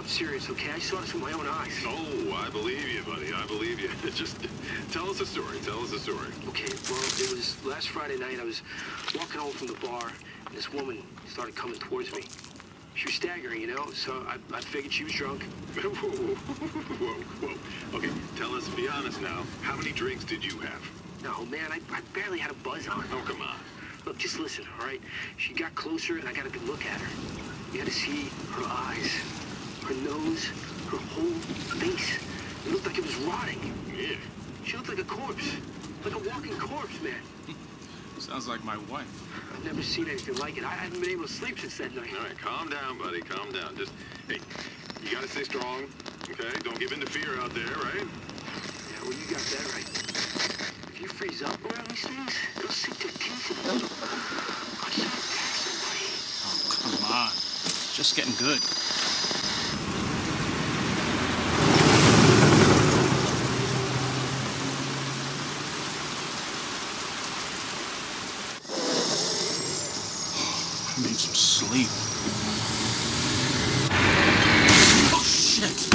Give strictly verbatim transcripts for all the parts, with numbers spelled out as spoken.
I'm serious, okay? I saw this with my own eyes. Oh, I believe you, buddy. I believe you. Just tell us a story. Tell us a story. Okay, well, it was last Friday night. I was walking home from the bar, and this woman started coming towards me. She was staggering, you know, so I, I figured she was drunk. Whoa, whoa, whoa, whoa. Okay, tell us, be honest now. How many drinks did you have? No, man, I, I barely had a buzz on. Oh, come on. Look, just listen, all right? She got closer, and I got a good look at her. You had to see her eyes, her nose, her whole face. It looked like it was rotting. Yeah. She looked like a corpse, like a walking corpse, man. Sounds like my wife. I've never seen anything like it. I haven't been able to sleep since that night. All right, calm down, buddy. Calm down. Just, hey, you gotta stay strong, okay? Don't give in to fear out there, right? Yeah, well, you got that right. If you freeze up around these things, they'll sink their teeth in you. I saw it attack somebody. Oh, come on. It's just getting good. I need some sleep. Oh, shit!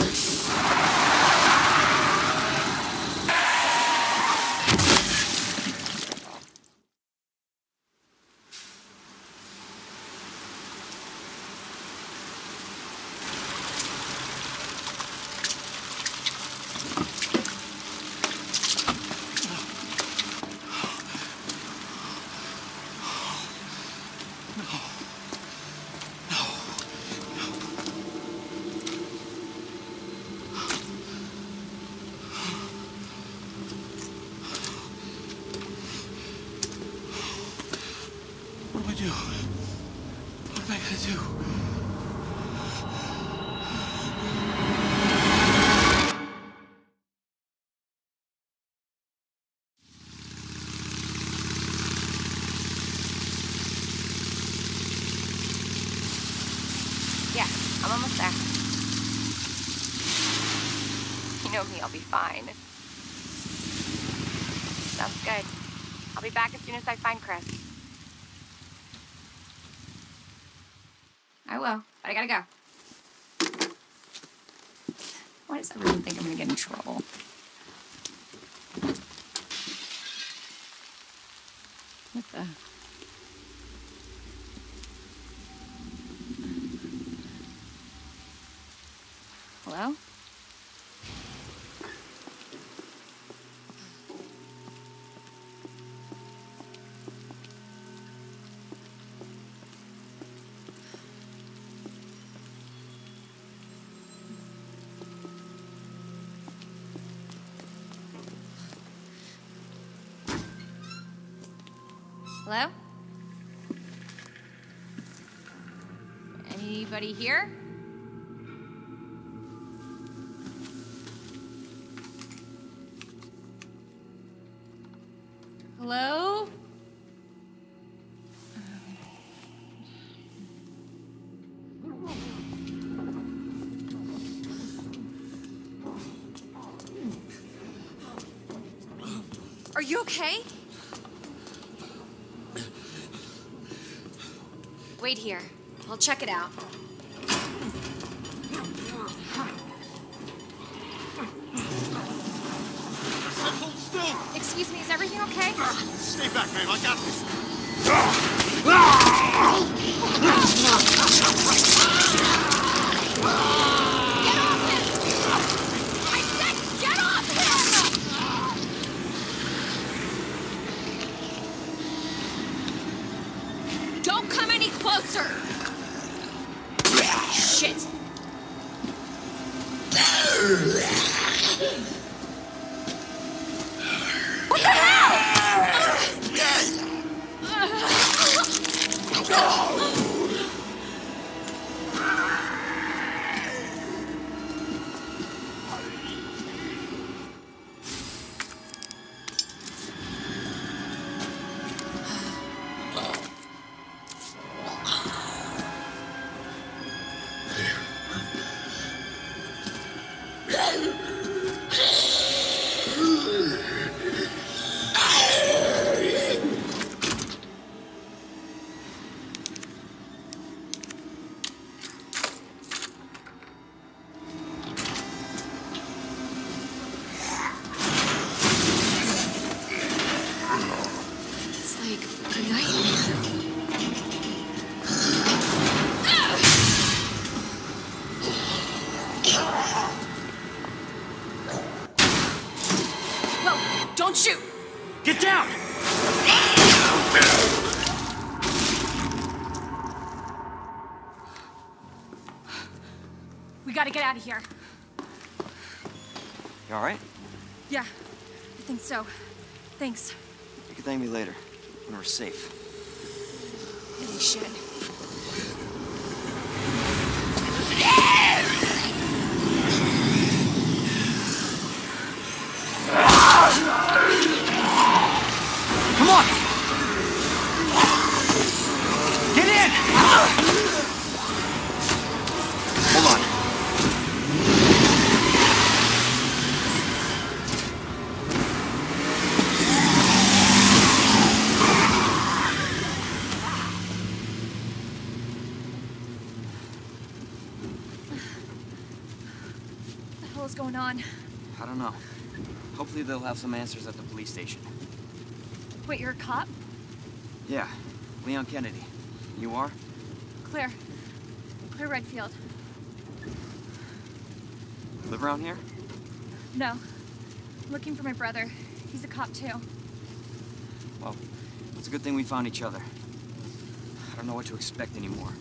What do I do? What am I gonna do? Yeah, I'm almost there. You know me, I'll be fine. Sounds good. I'll be back as soon as I find Chris. I will, but I gotta go. Why does everyone think I'm gonna get in trouble? What the? Hello? Hello? Anybody here? Hello? Are you okay? Wait here. I'll check it out. Hold still! Excuse me, is everything okay? Stay back, ma'am. I got this. Get off him! I said get off him! Don't come any closer! Shit! What the hell? Get down! We gotta get out of here. You all right? Yeah, I think so. Thanks. You can thank me later, when we're safe. Holy shit. Come on! Get in! Hold on. What the hell is going on? I don't know. Hopefully they'll have some answers at the police station. Wait, you're a cop? Yeah, Leon Kennedy. You are? Claire. Claire Redfield. Live around here? No. I'm looking for my brother. He's a cop too. Well, it's a good thing we found each other. I don't know what to expect anymore.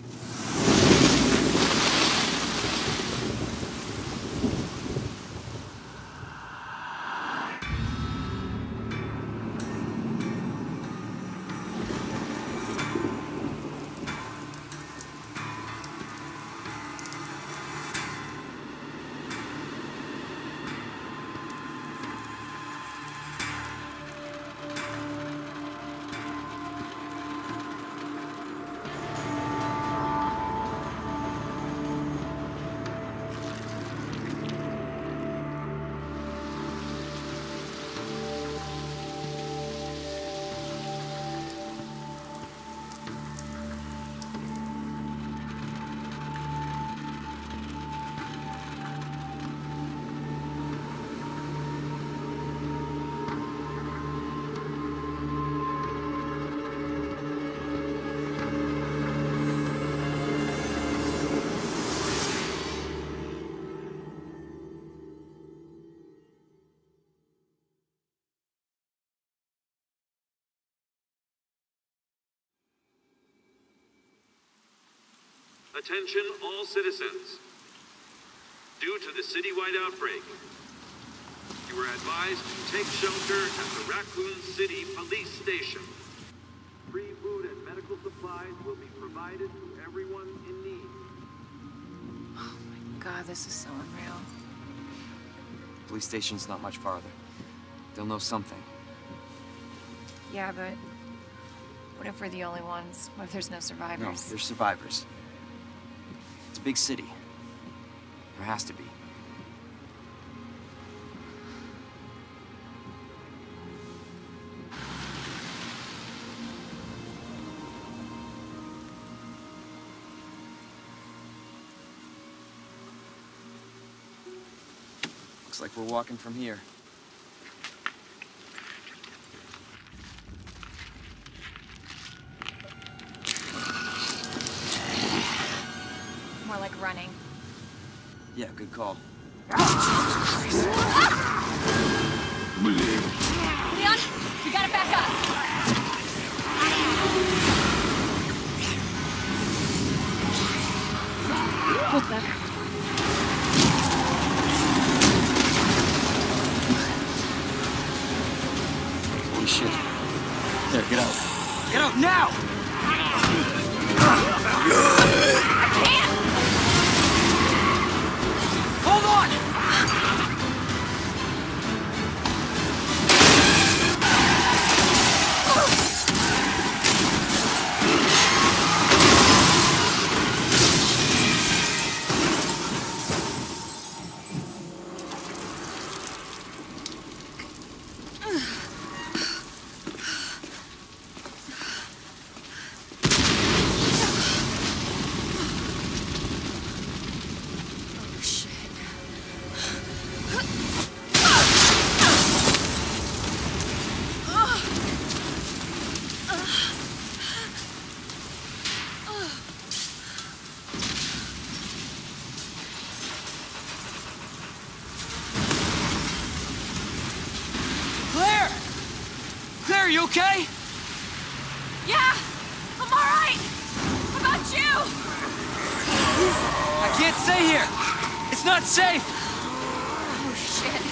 Attention all citizens. Due to the citywide outbreak, you are advised to take shelter at the Raccoon City Police Station. Free food and medical supplies will be provided to everyone in need. Oh my god, this is so unreal. Police station's not much farther. They'll know something. Yeah, but what if we're the only ones? What if there's no survivors? No, there's survivors. It's a big city. There has to be. Looks like we're walking from here. More like running. Yeah, good call. Leon, we gotta back up. What the? Holy shit. There, get out. Get out now! Hold on! you okay? Yeah, I'm all right. How about you? I can't stay here. It's not safe. Oh, shit.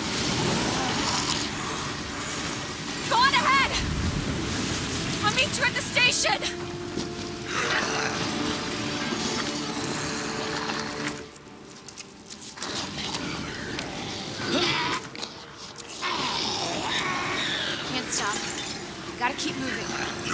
Go on ahead. I'll meet you at the station. Can't stop. Gotta keep moving.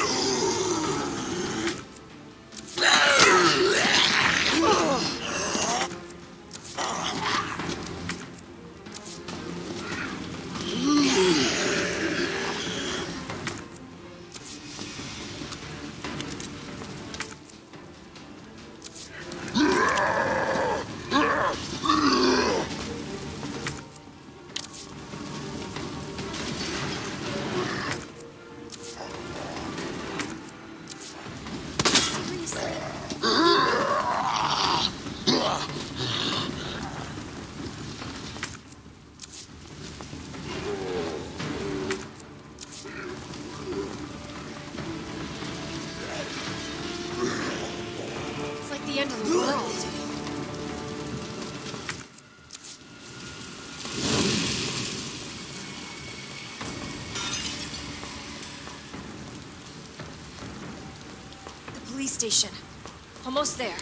It's like the end of the world. The police station. Almost there.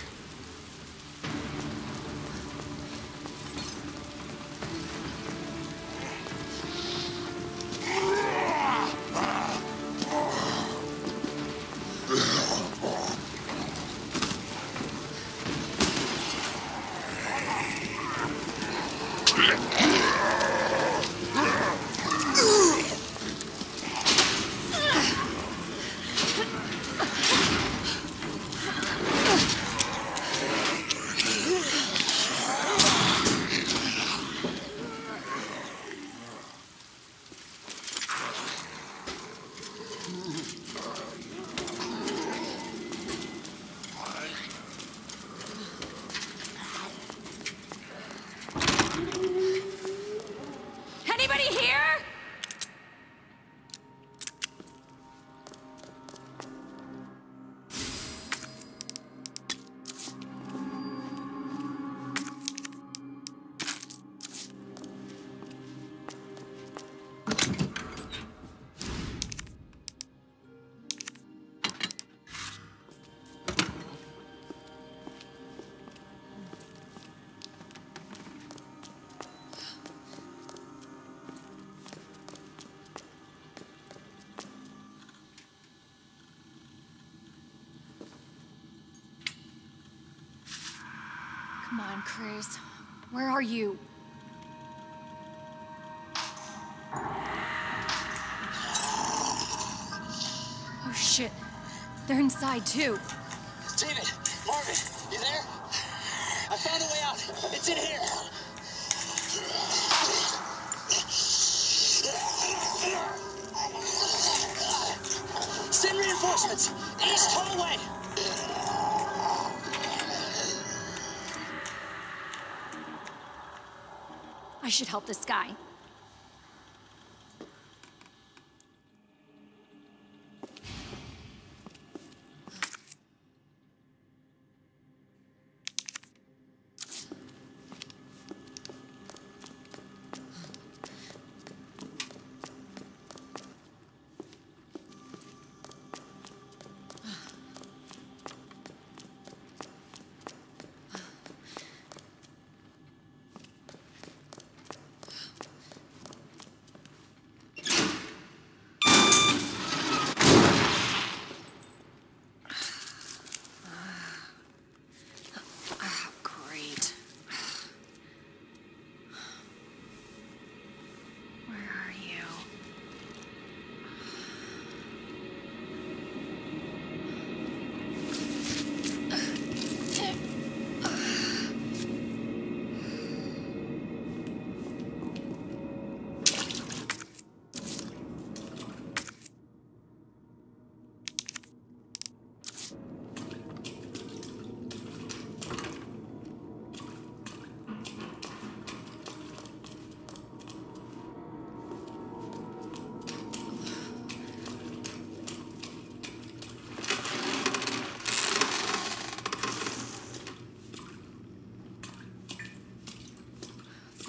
Anybody here? Come on, Chris. Where are you? Oh shit. They're inside too. David, Marvin, you there? I found a way out. It's in here. Send reinforcements. East hallway. I should help this guy.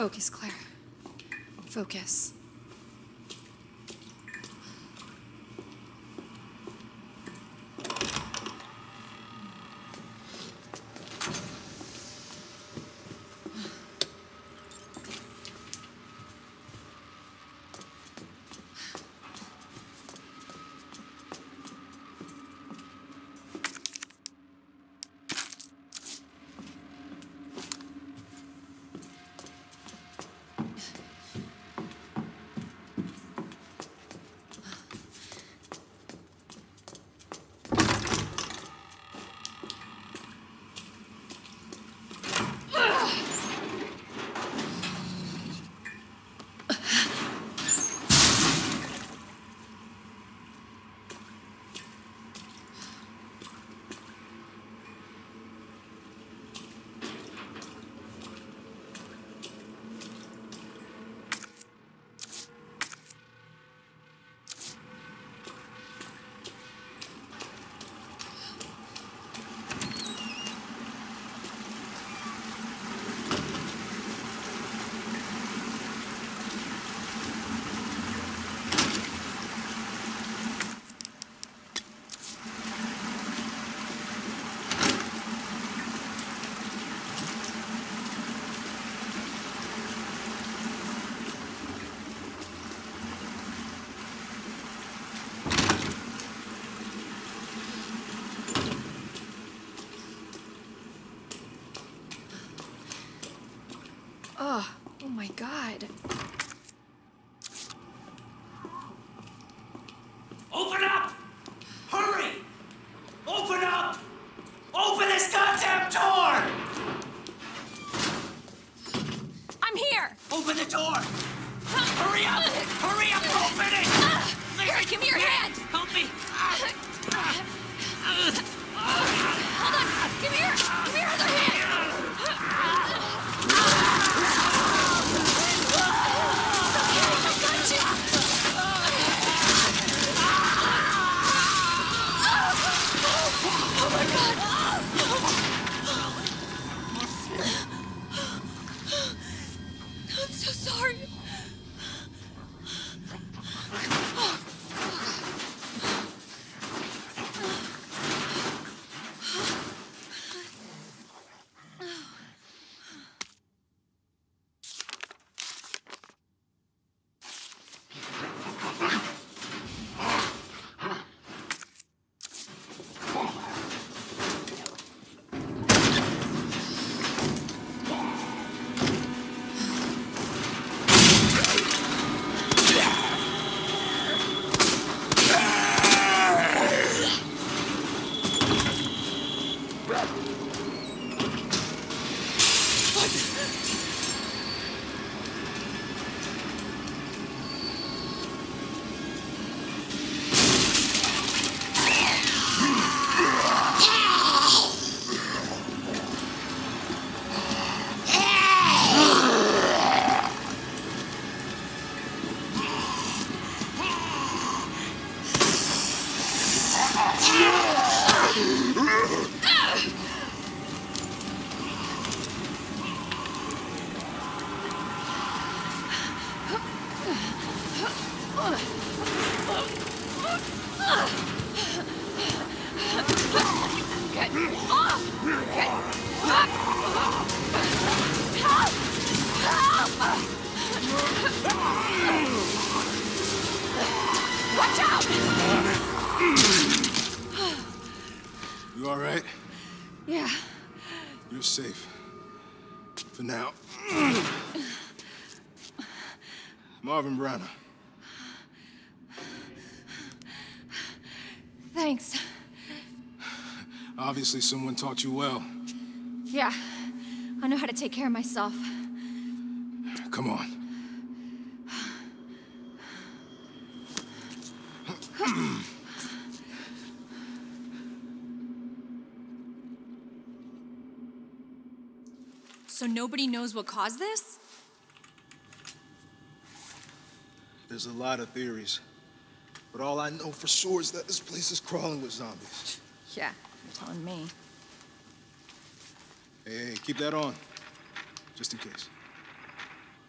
Focus, Claire. Focus. Oh, oh my God. Open up! Hurry! Open up! Open this goddamn door! I'm here! Open the door! Hurry up! Hurry up! Open it! Here, give me your hand! Help me! Hold on! Give me your, give me your other hand! I'm so sorry. You all right? Yeah. You're safe. For now. Marvin Branagh. Thanks. Obviously someone taught you well. Yeah. I know how to take care of myself. Come on. So nobody knows what caused this? There's a lot of theories. But all I know for sure is that this place is crawling with zombies. Yeah, you're telling me. Hey, hey, keep that on. Just in case.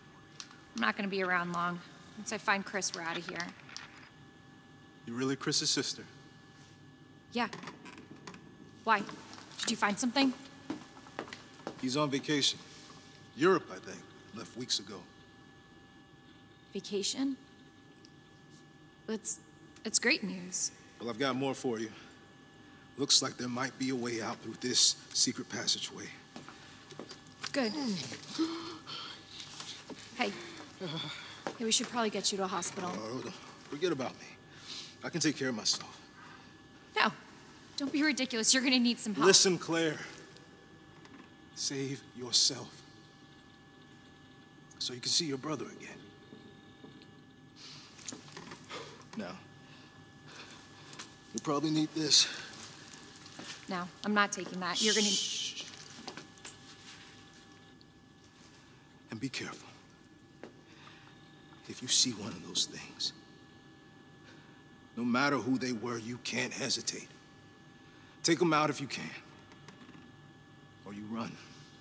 I'm not gonna be around long. Once I find Chris, we're out of here. You really Chris's sister? Yeah. Why? Did you find something? He's on vacation. Europe, I think. Left weeks ago. Vacation? It's, it's great news. Well, I've got more for you. Looks like there might be a way out through this secret passageway. Good. Hey. Hey, we should probably get you to a hospital. Oh, forget about me. I can take care of myself. No. Don't be ridiculous. You're gonna need some help. Listen, Claire. Save yourself. So you can see your brother again. Now, you probably need this. No, I'm not taking that. You're gonna... Shh. And be careful. If you see one of those things, no matter who they were, you can't hesitate. Take them out if you can. Or you run.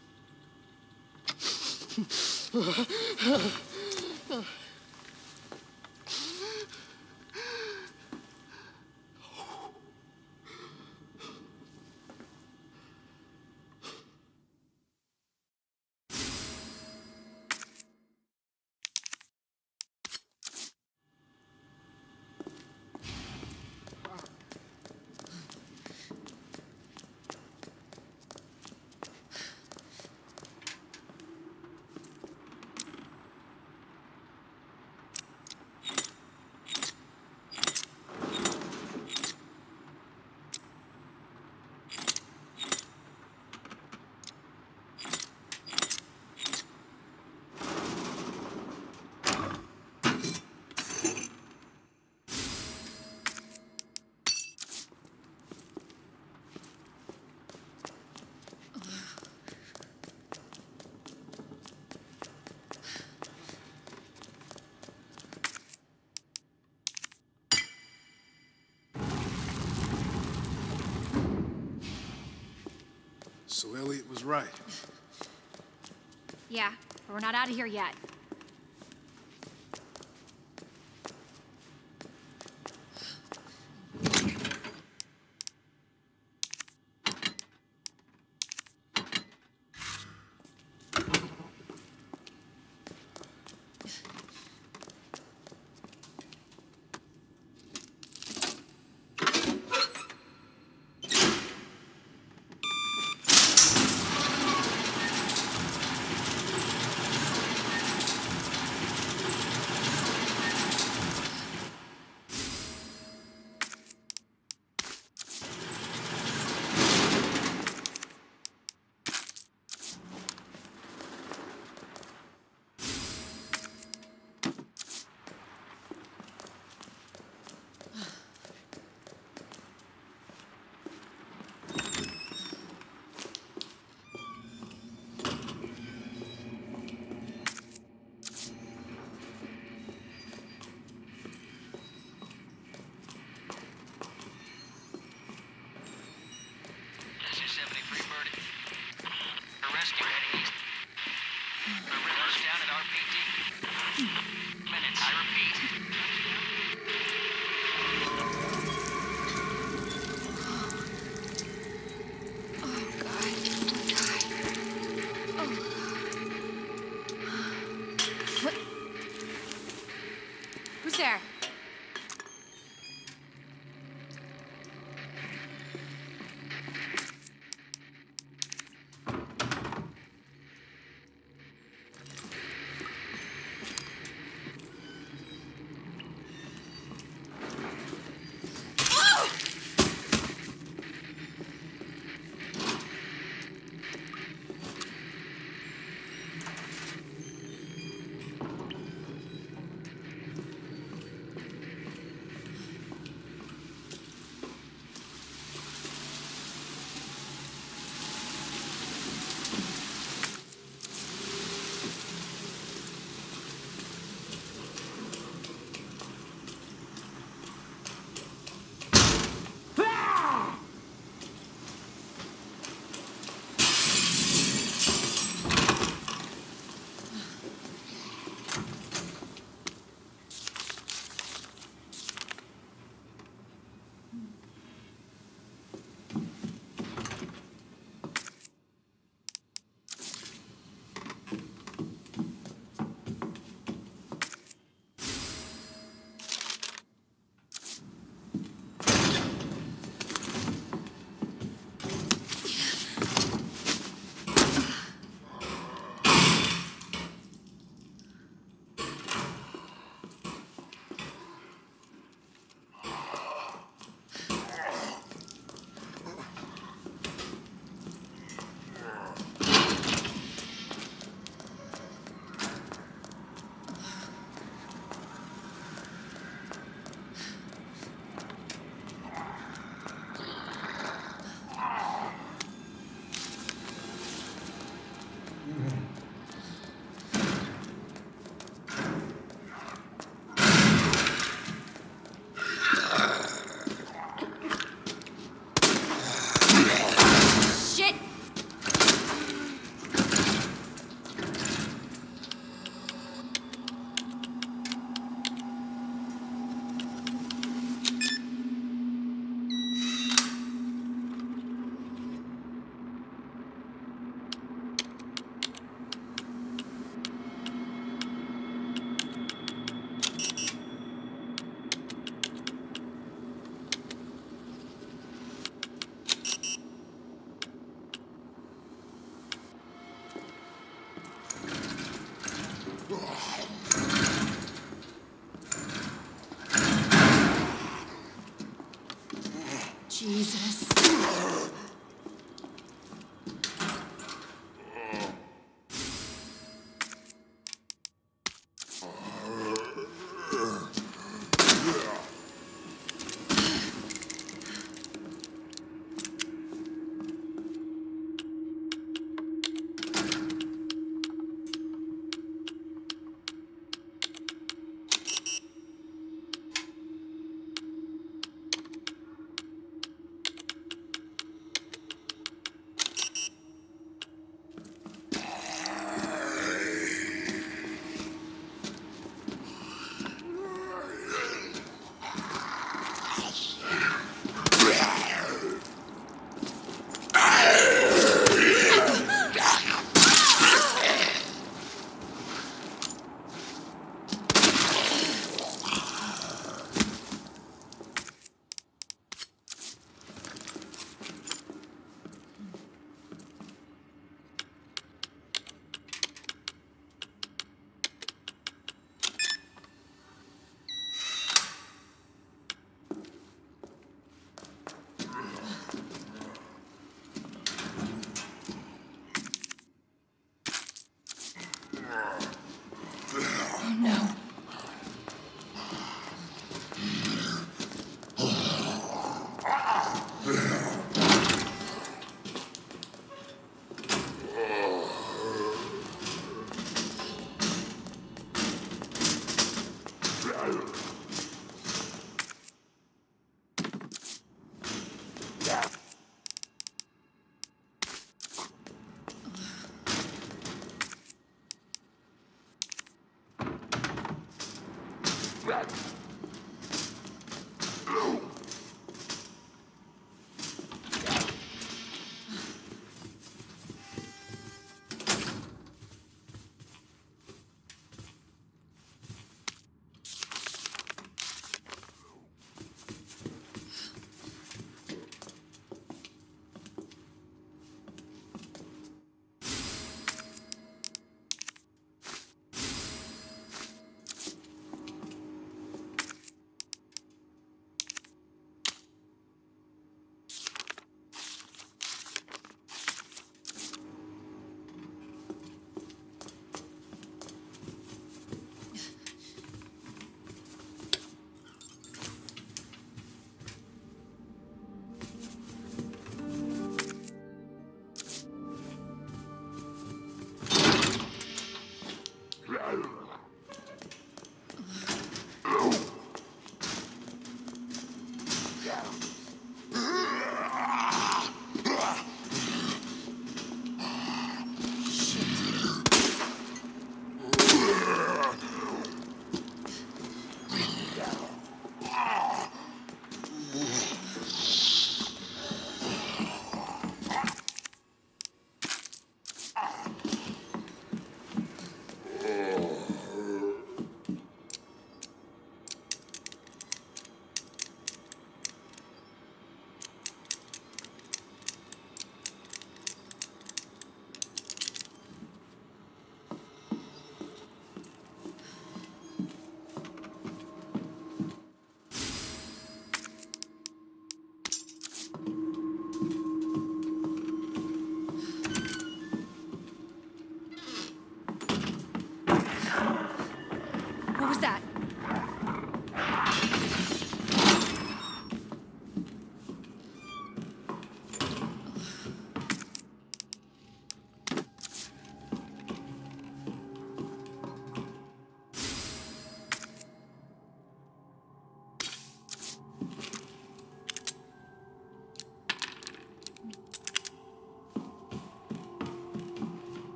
So Elliot was right. Yeah, but we're not out of here yet. Jesus.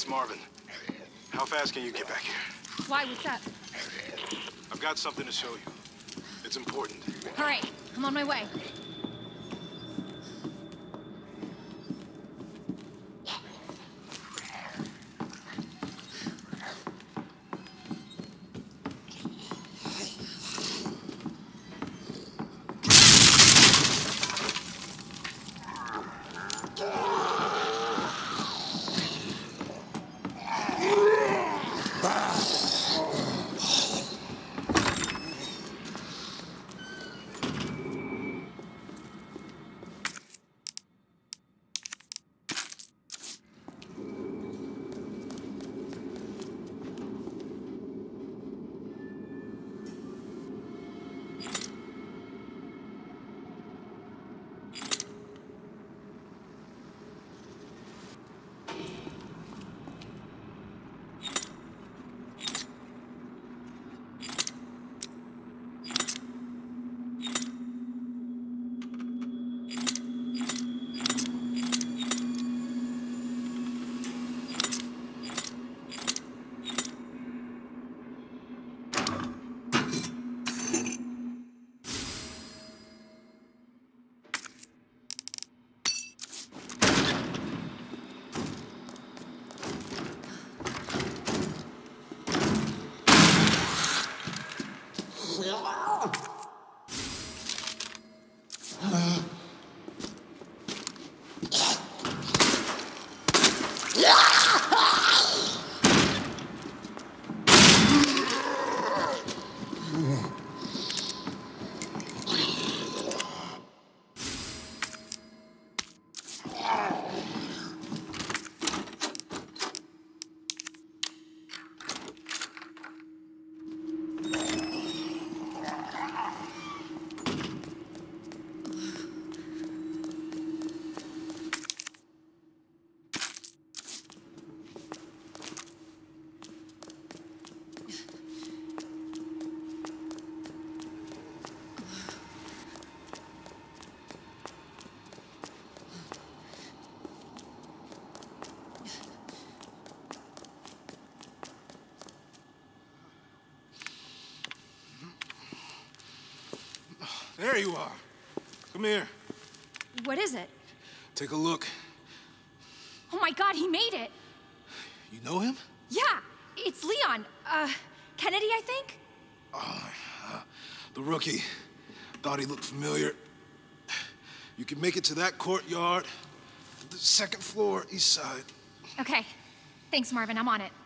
It's Marvin. How fast can you get back here? Why? What's up? I've got something to show you. It's important. All right, I'm on my way. There you are. Come here. What is it? Take a look. Oh my God, he made it. You know him? Yeah, it's Leon. Uh, Kennedy, I think? Oh, uh, the rookie. Thought he looked familiar. You can make it to that courtyard, the second floor, east side. Okay. Thanks, Marvin. I'm on it.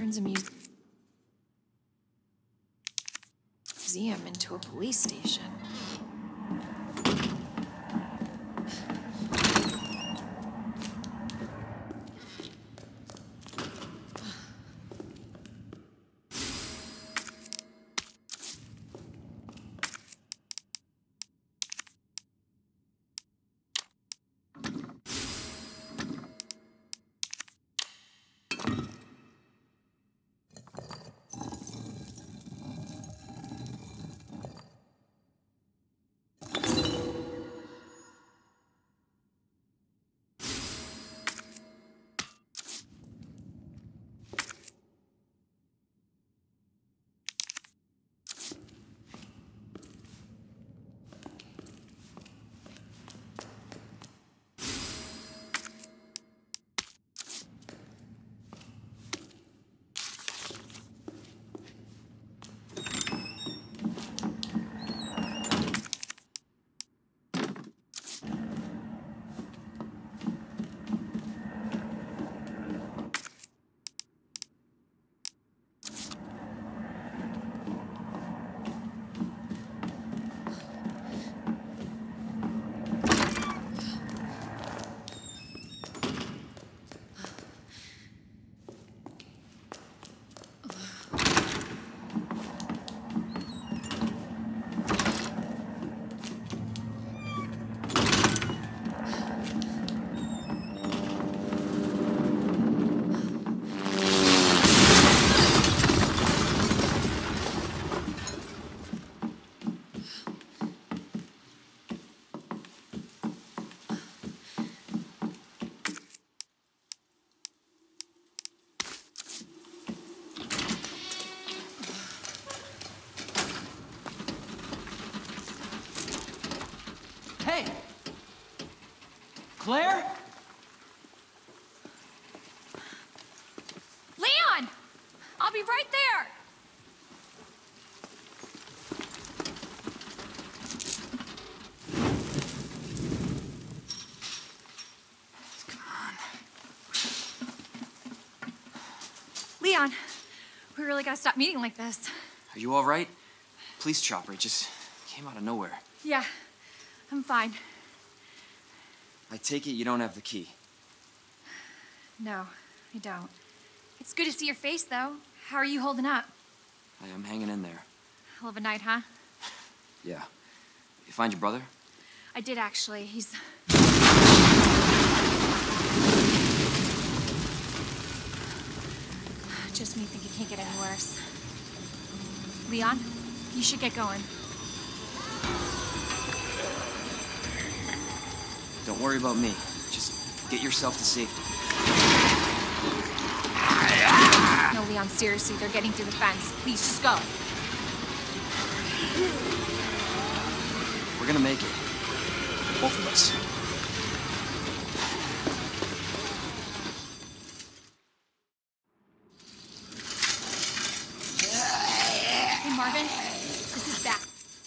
turns a mu- museum into a police station. Hey! Claire? Leon! I'll be right there! Come on. Leon, we really gotta stop meeting like this. Are you all right? Police chopper, it just came out of nowhere. Yeah, I'm fine. I take it you don't have the key. No, I don't. It's good to see your face, though. How are you holding up? I am hanging in there. Hell of a night, huh? Yeah. You find your brother? I did, actually. He's... Just when you think it can't get any worse. Leon, you should get going. Don't worry about me. Just get yourself to safety. No, Leon, seriously, they're getting through the fence. Please, just go. We're gonna make it. Both of us. Hey, Marvin, this is back.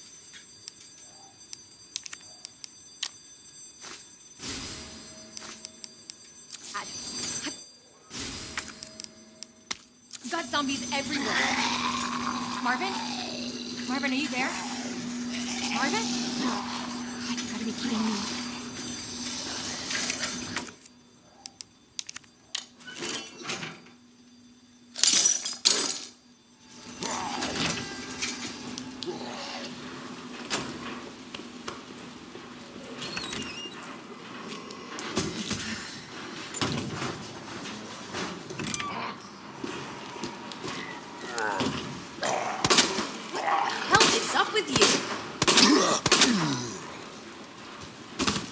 We've got zombies everywhere. Marvin? Marvin, are you there? Marvin? God, you gotta be kidding me. Hell is up with you?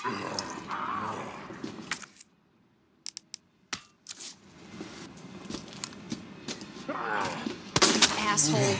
Asshole.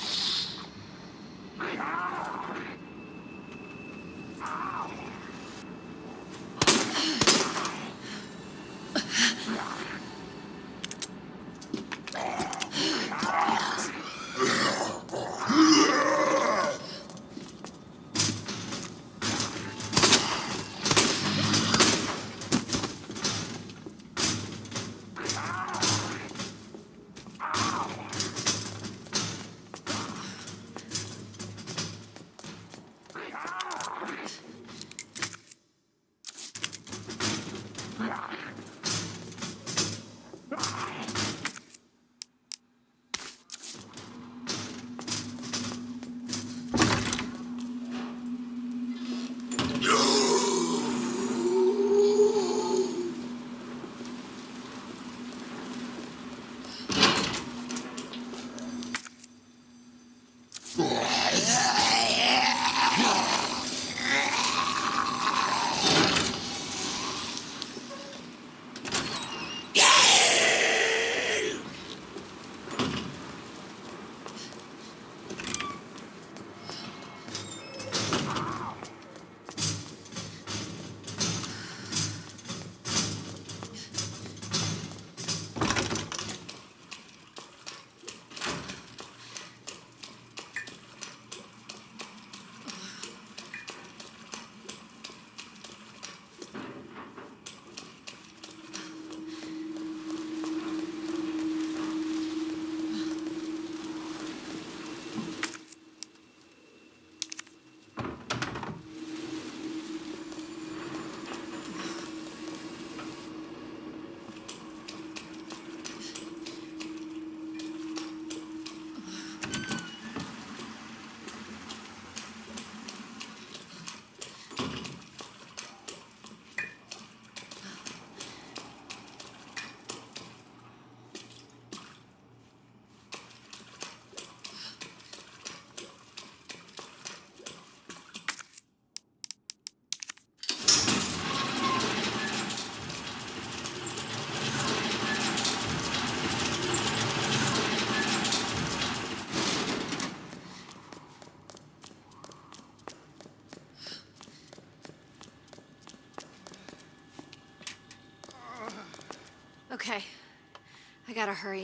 Okay, I gotta hurry.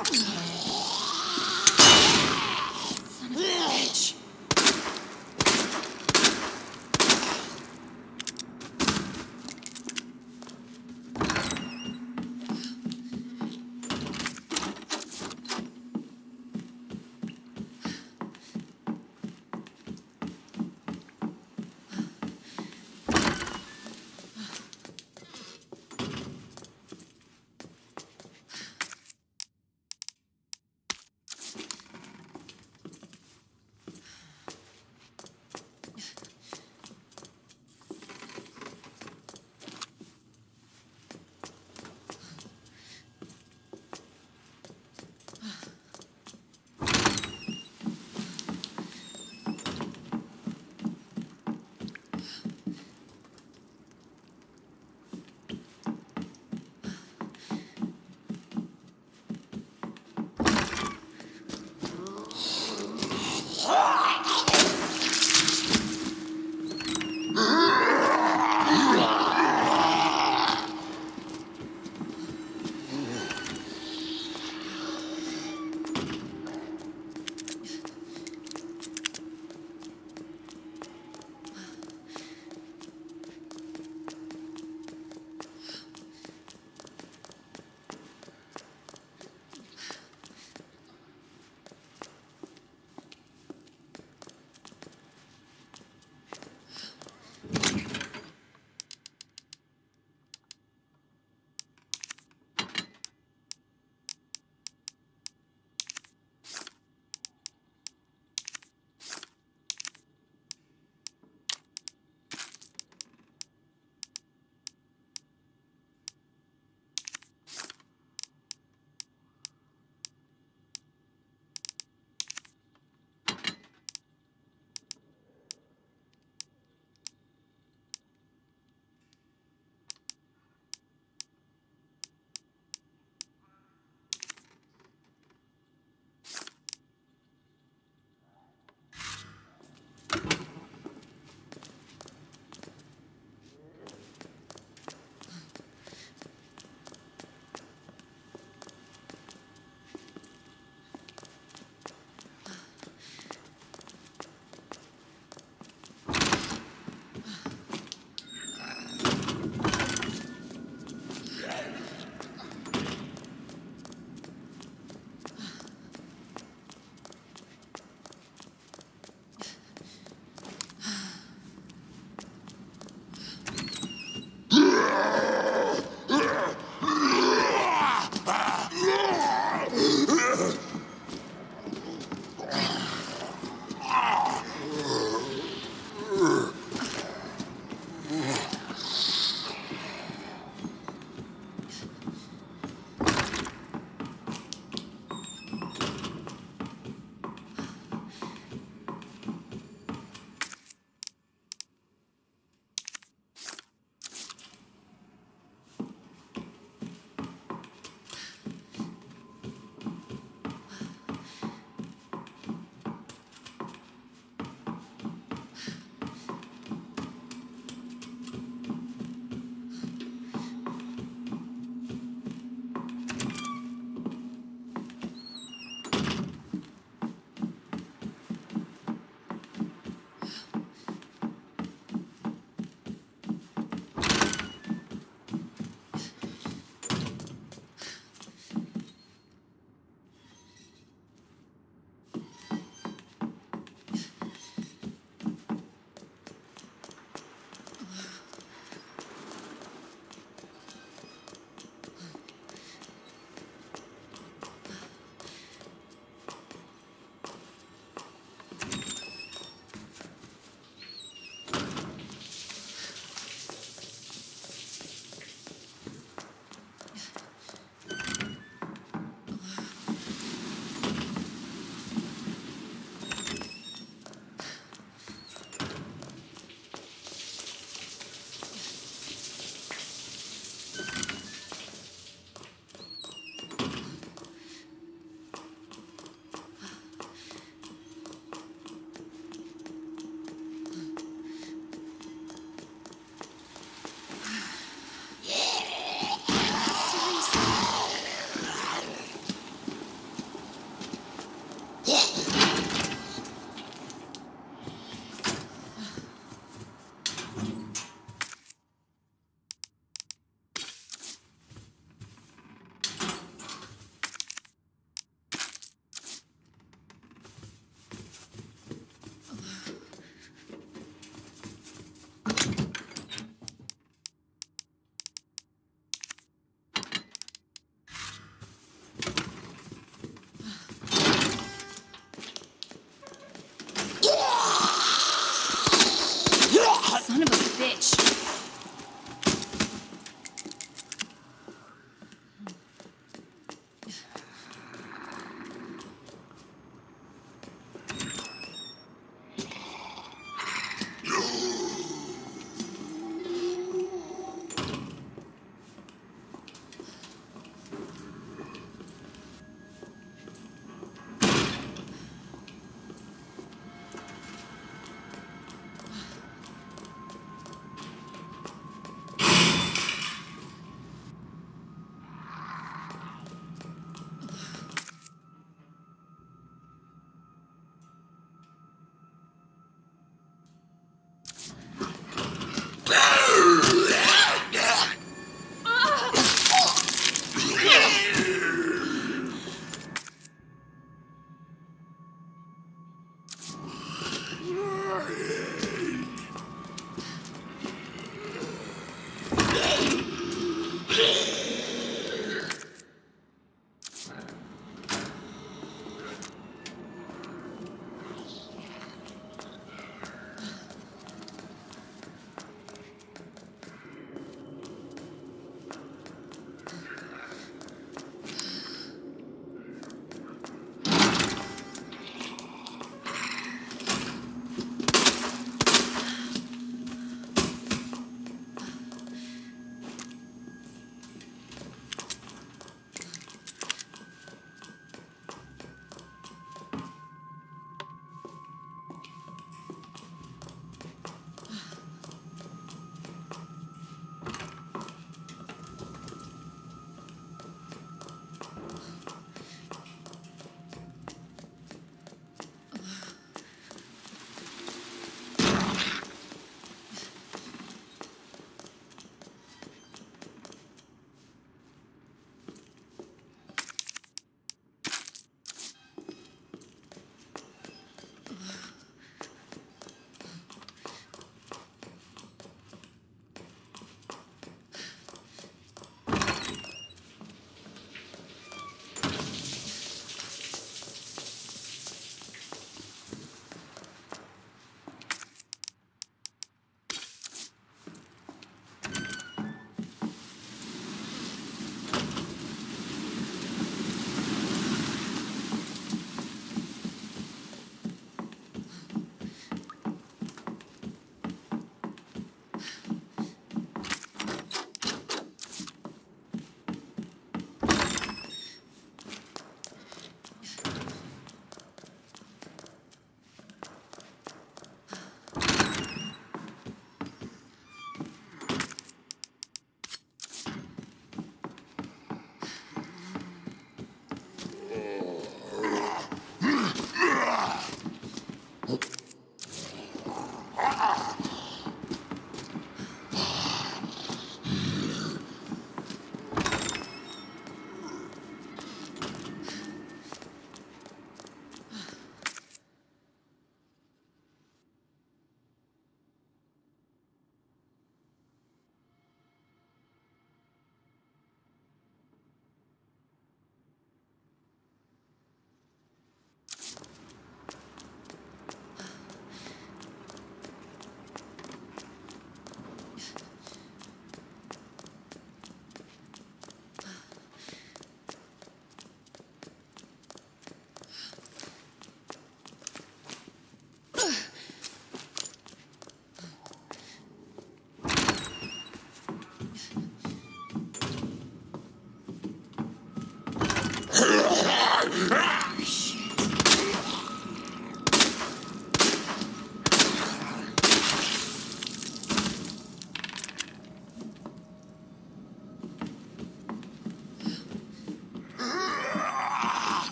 Son of a bitch.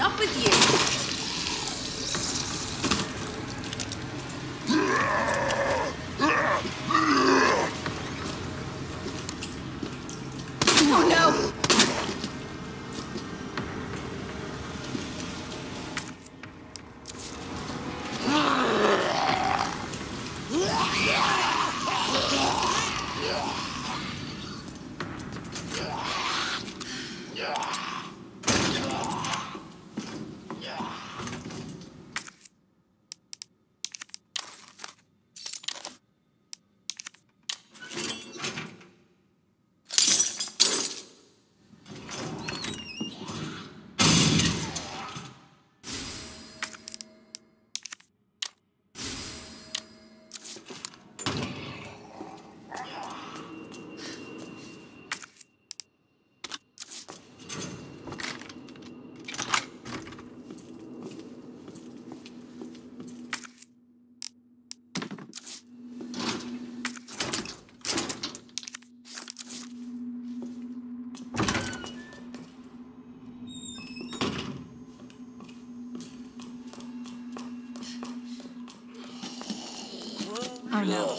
up with you? Oh no! Oh no.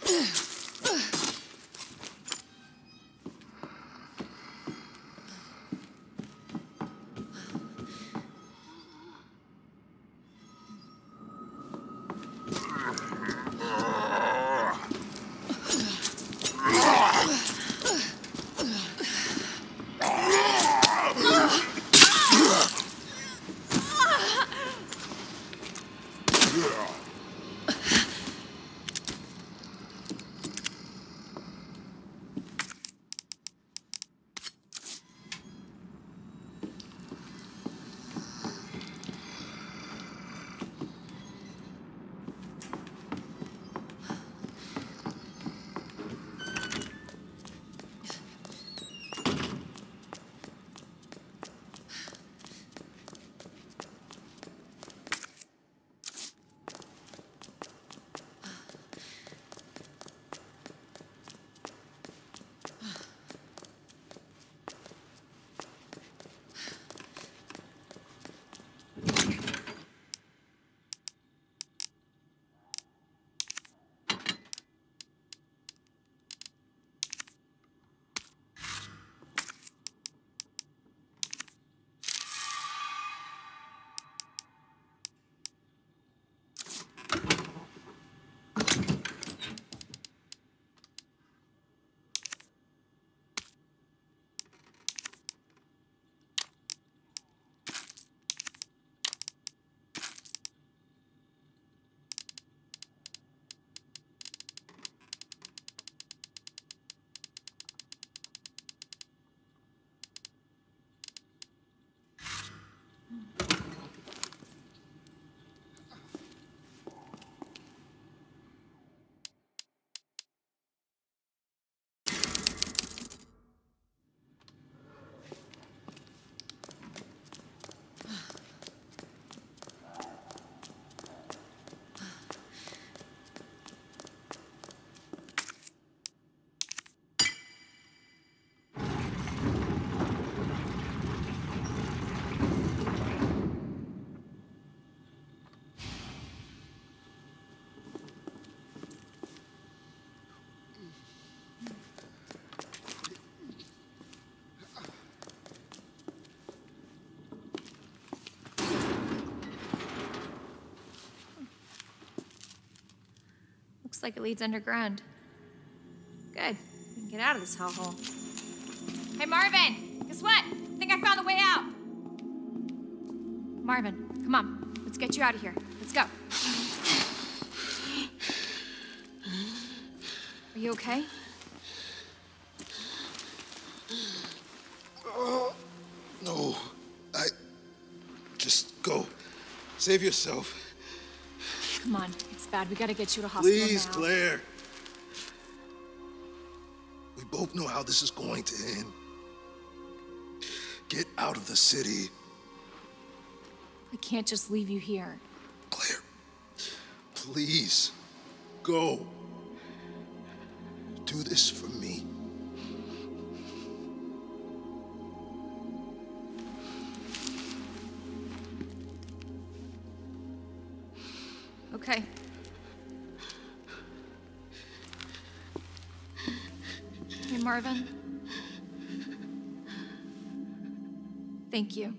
Looks like it leads underground. Good. We can get out of this hellhole. Hey, Marvin! Guess what? I think I found the way out. Marvin, come on. Let's get you out of here. Let's go. Are you okay? Oh, no. I... Just go. Save yourself. Come on. It's bad. We gotta get you to hospital Please, now. Claire. We both know how this is going to end. Get out of the city. I can't just leave you here. Claire, please, go. Do this for me. Okay. Hey, Marvin. Thank you.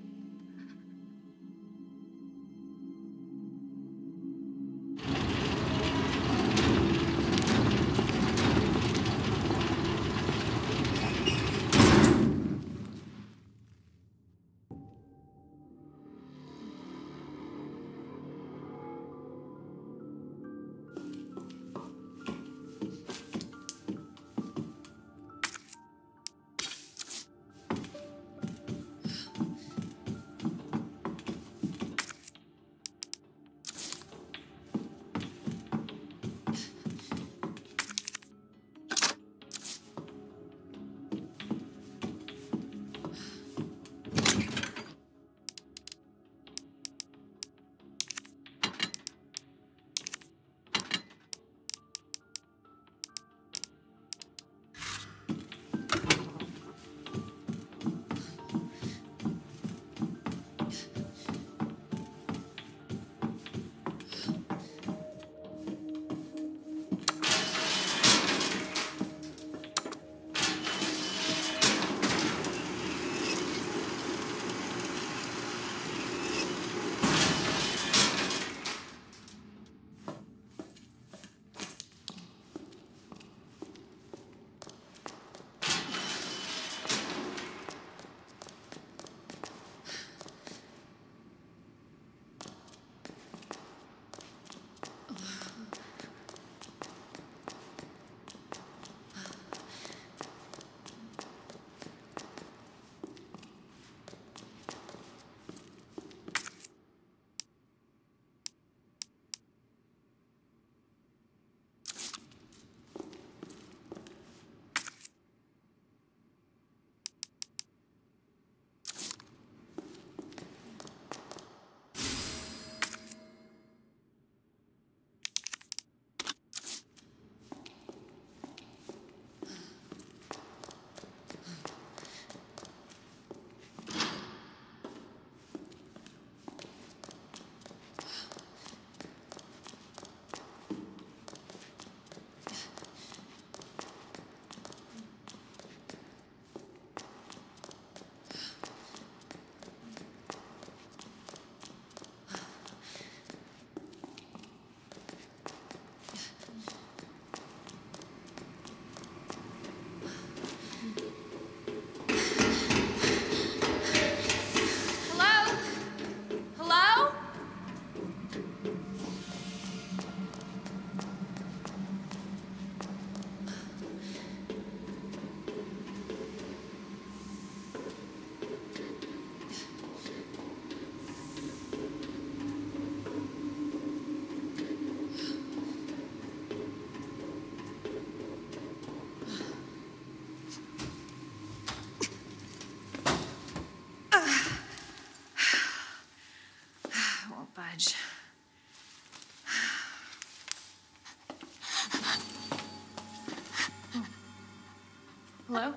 Hello?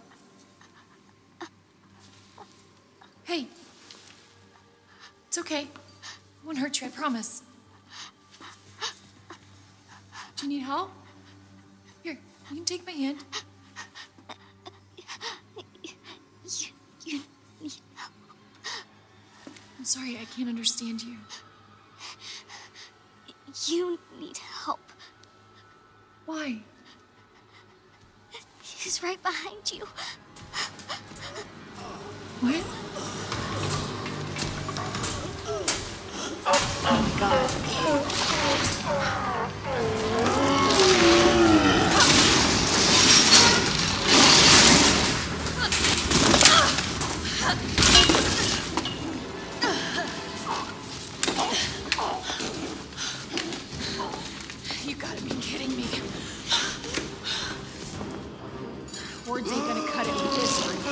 Hey. It's okay. I won't hurt you, I promise. Do you need help? Here, you can take my hand. You, you need help. I'm sorry, I can't understand you. You need help. Why? He's right behind you. What? Oh, God. You gotta be kidding me. Words ain't gonna cut it with this one.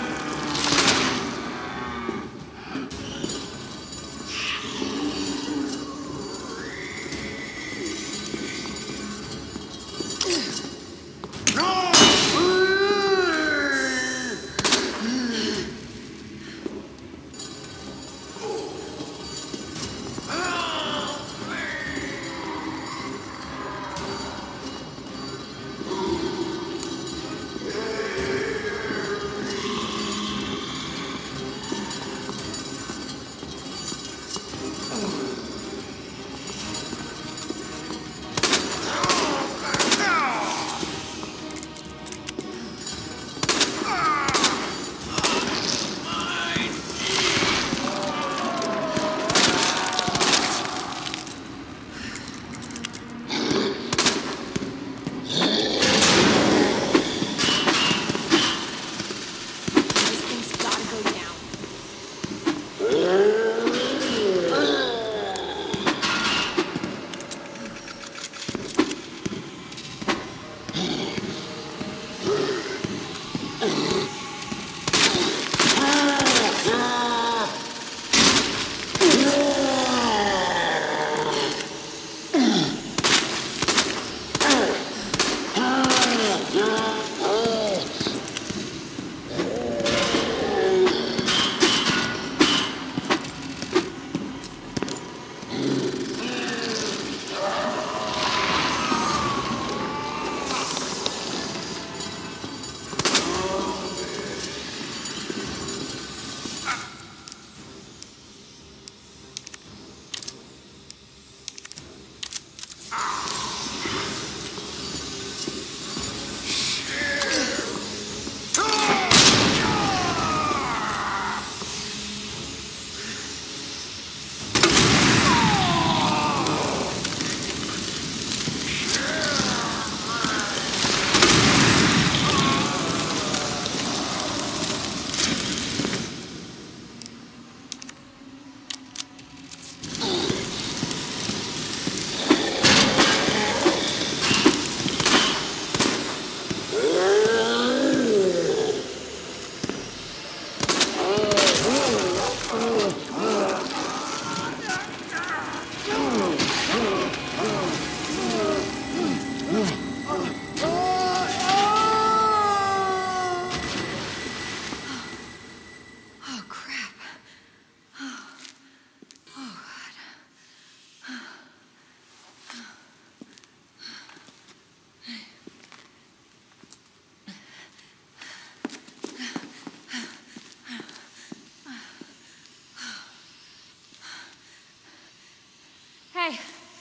Hey,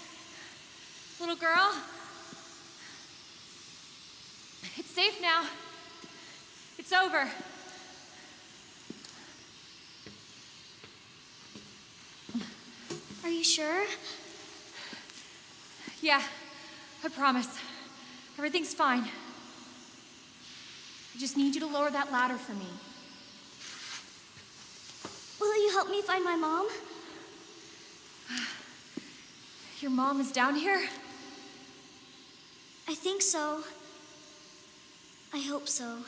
little girl. It's safe now. It's over. Are you sure? Yeah, I promise. Everything's fine. I just need you to lower that ladder for me. Will you help me find my mom? Your mom is down here? I think so. I hope so.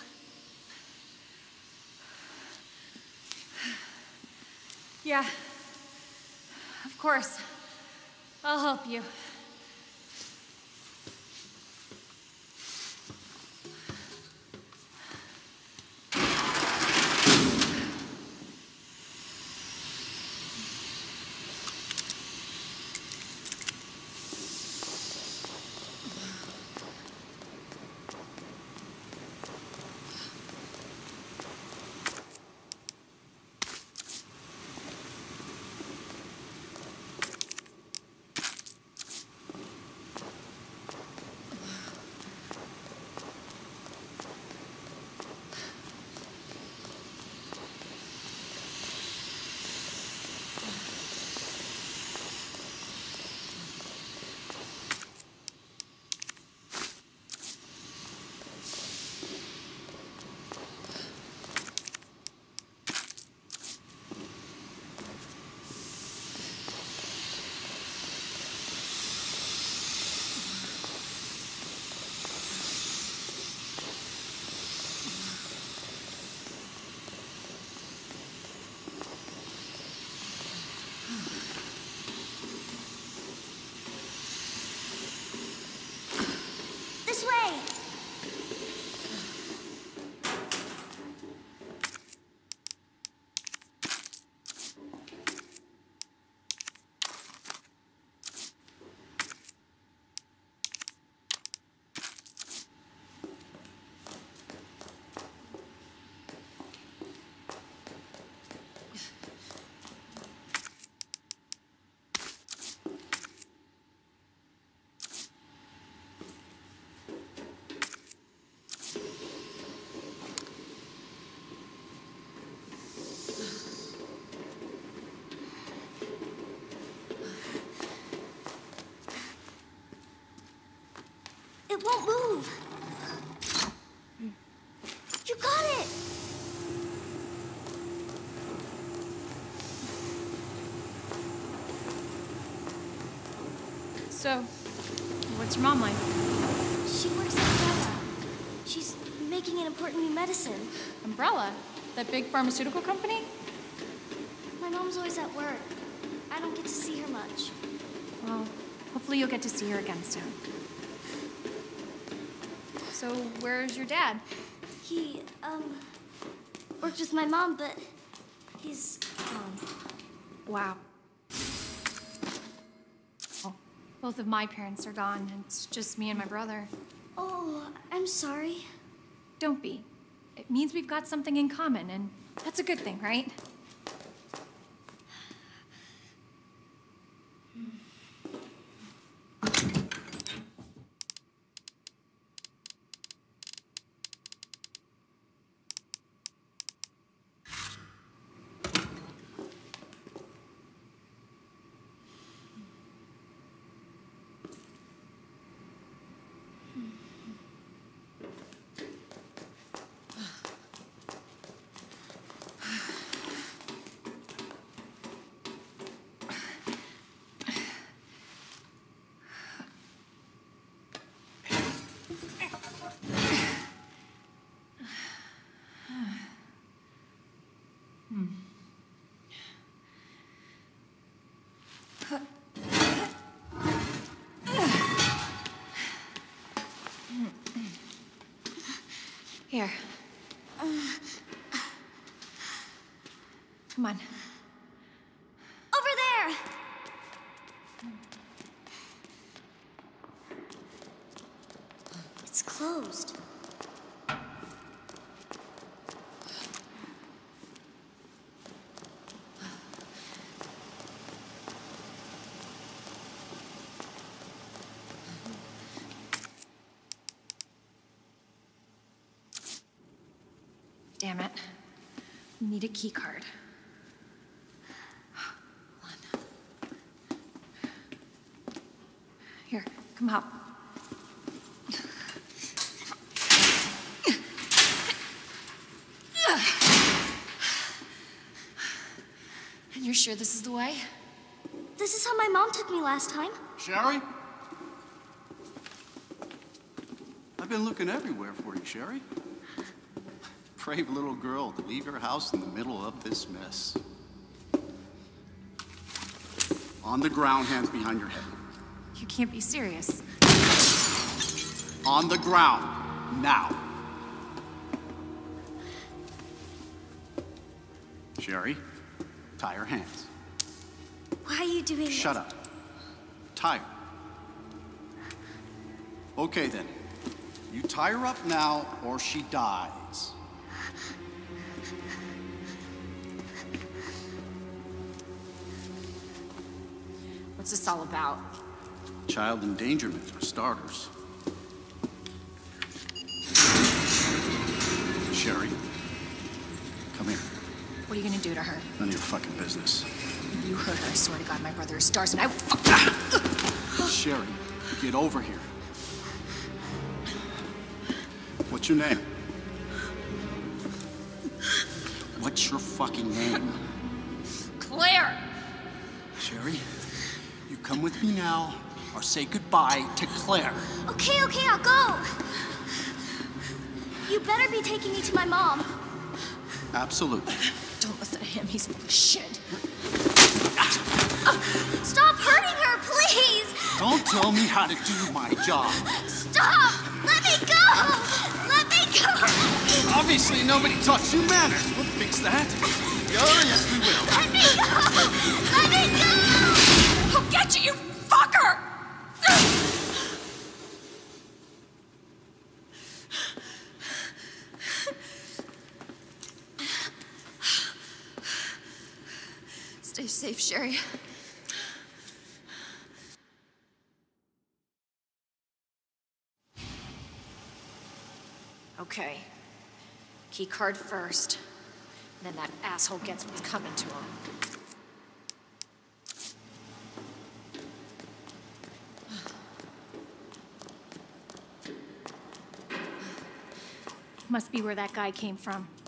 Yeah, of course. I'll help you. It won't move. You got it! So, what's your mom like? She works at Umbrella. She's making an important new medicine. Umbrella? That big pharmaceutical company? My mom's always at work. I don't get to see her much. Well, hopefully you'll get to see her again soon. So, where's your dad? He, um, worked with my mom, but he's gone. Wow. Oh, both of my parents are gone. It's just me and my brother. Oh, I'm sorry. Don't be. It means we've got something in common, and that's a good thing, right? Here. Come on. Over there! It's closed. Damn it. We need a key card. Hold on. Here, come help. And you're sure this is the way? This is how my mom took me last time. Sherry? I've been looking everywhere for you, Sherry. Brave little girl to leave your house in the middle of this mess. On the ground, hands behind your head. You can't be serious. On the ground, now. Sherry, tie her hands. Why are you doing this? Shut up. Tie her. Okay then. You tie her up now or she dies. What's this all about? Child endangerment, for starters. Sherry, come here. What are you gonna do to her? None of your fucking business. If you hurt her, I swear to God, my brother is stars and I will fuck. Sherry, get over here. What's your name? What's your fucking name? Claire! Sherry, you come with me now, or say goodbye to Claire. Okay, okay, I'll go. You better be taking me to my mom. Absolutely. Don't listen to him, he's full of shit. Stop hurting her, please! Don't tell me how to do my job. Stop! Let me go! Let me go! Obviously, nobody taught you manners. We'll fix that. Oh, yes, we will. Let me go! Let me go! I'll get you, you fucker! Stay safe, Sherry. Okay. Key card first. Then that asshole gets what's coming to him. Must be where that guy came from.